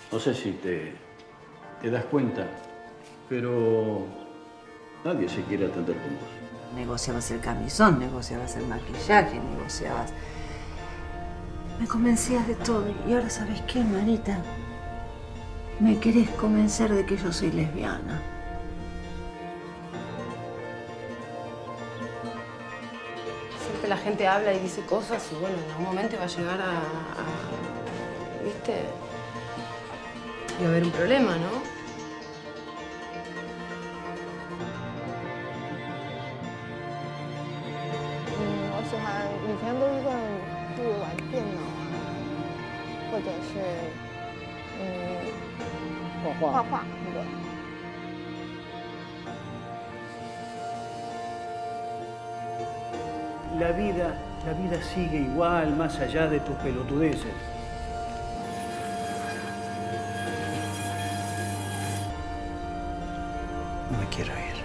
No sé si te das cuenta, pero nadie se quiere atender con vos. Negociabas el camisón, negociabas el maquillaje, negociabas... Me convencías de todo. Y ahora, ¿sabes qué, manita? Me querés convencer de que yo soy lesbiana. Siempre la gente habla y dice cosas y bueno, en algún momento va a llegar ¿viste? Y va a haber un problema, ¿no? La vida sigue igual, más allá de tus pelotudeces. No me quiero ir.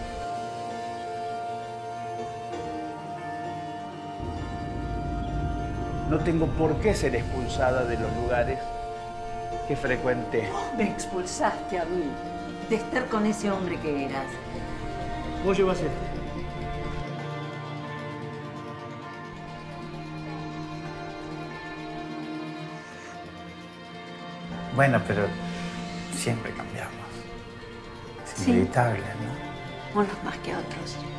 No tengo por qué ser expulsada de los lugares que frecuenté. Me expulsaste a mí de estar con ese hombre que eras. Vos llevas esto. Bueno, pero siempre cambiamos. Es inevitable, ¿no? Unos más que otros.